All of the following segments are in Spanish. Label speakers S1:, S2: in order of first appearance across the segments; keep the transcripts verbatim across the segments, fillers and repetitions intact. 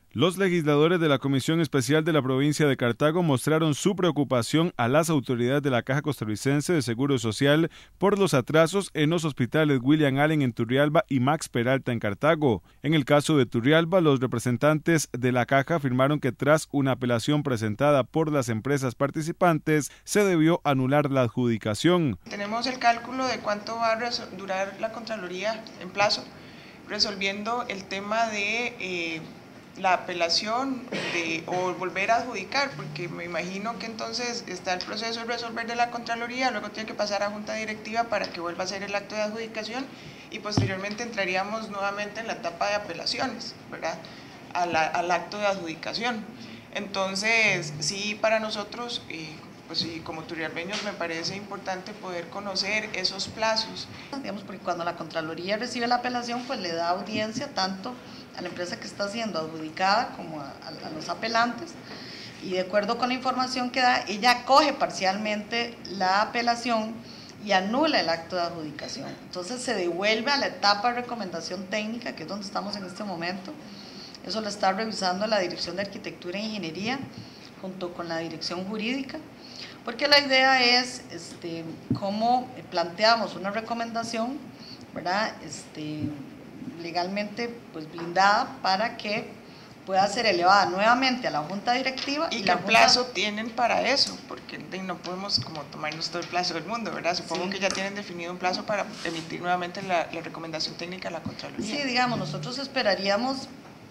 S1: Los legisladores de la Comisión Especial de la Provincia de Cartago mostraron su preocupación a las autoridades de la Caja Costarricense de Seguro Social por los atrasos en los hospitales William Allen en Turrialba y Max Peralta en Cartago. En el caso de Turrialba, los representantes de la Caja afirmaron que tras una apelación presentada por las empresas participantes, se debió anular la adjudicación.
S2: Tenemos el cálculo de cuánto va a durar la Contraloría en plazo, resolviendo el tema de eh, la apelación de, o volver a adjudicar, porque me imagino que entonces está el proceso de resolver de la Contraloría, luego tiene que pasar a Junta Directiva para que vuelva a hacer el acto de adjudicación y posteriormente entraríamos nuevamente en la etapa de apelaciones, ¿verdad? A la, al acto de adjudicación. Entonces, sí, para nosotros, eh, pues sí, como turrialbeños me parece importante poder conocer esos plazos.
S3: Digamos, porque cuando la Contraloría recibe la apelación, pues le da audiencia tanto a la empresa que está siendo adjudicada como a, a, a los apelantes, y de acuerdo con la información que da, ella acoge parcialmente la apelación y anula el acto de adjudicación. Entonces se devuelve a la etapa de recomendación técnica, que es donde estamos en este momento. Eso lo está revisando la Dirección de Arquitectura e Ingeniería junto con la Dirección Jurídica, porque la idea es este, cómo planteamos una recomendación, ¿verdad? Este, legalmente pues blindada para que pueda ser elevada nuevamente a la Junta Directiva.
S2: ¿Y, y
S3: qué
S2: junta... plazo tienen para eso? Porque no podemos como tomarnos todo el plazo del mundo, ¿verdad? Supongo sí. que ya tienen definido un plazo para emitir nuevamente la, la recomendación técnica a la Contraloría.
S3: Sí, digamos, nosotros esperaríamos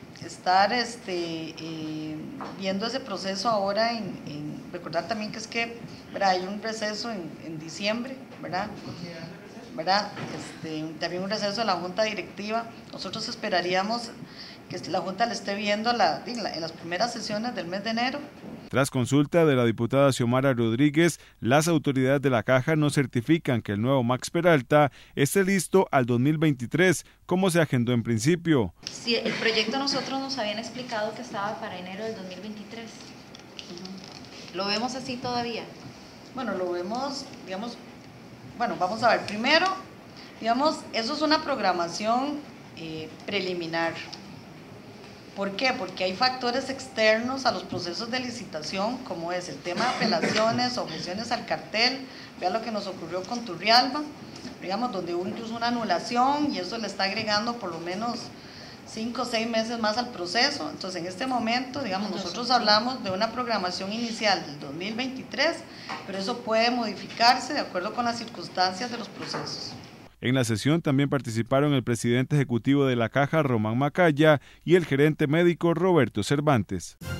S3: estar este, eh, viendo ese proceso ahora, en, en recordar también que es que, ¿verdad? Hay un receso en, en diciembre, ¿verdad? ¿verdad? Este, también un receso de la Junta Directiva. Nosotros esperaríamos que la Junta le esté viendo la, en, la, en las primeras sesiones del mes de enero.
S1: Tras consulta de la diputada Xiomara Rodríguez, las autoridades de la Caja no certifican que el nuevo Max Peralta esté listo al dos mil veintitrés, como se agendó en principio.
S4: Sí, el proyecto nosotros nos habían explicado que estaba para enero del dos mil veintitrés. Uh-huh. ¿Lo vemos así todavía?
S3: Bueno, lo vemos, digamos, bueno, vamos a ver, primero, digamos, eso es una programación eh, preliminar. ¿Por qué? Porque hay factores externos a los procesos de licitación, como es el tema de apelaciones, objeciones al cartel. Vea lo que nos ocurrió con Turrialba, digamos, donde hubo incluso una anulación y eso le está agregando por lo menos cinco o seis meses más al proceso. Entonces, en este momento, digamos, nosotros hablamos de una programación inicial del dos mil veintitrés, pero eso puede modificarse de acuerdo con las circunstancias de los procesos.
S1: En la sesión también participaron el presidente ejecutivo de la Caja, Román Macaya, y el gerente médico, Roberto Cervantes.